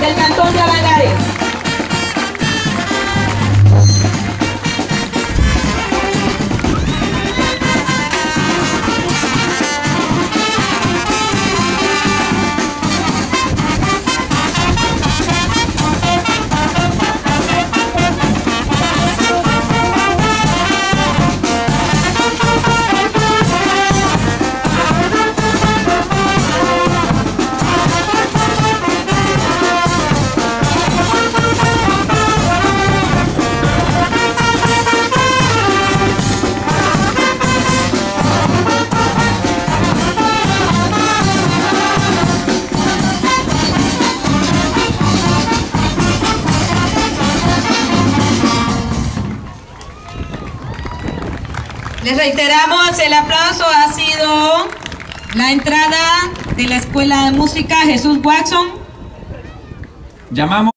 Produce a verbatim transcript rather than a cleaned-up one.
del Cantón de Alangares. Les reiteramos, el aplauso ha sido la entrada de la Escuela de Música Jesús Watson. Llamamos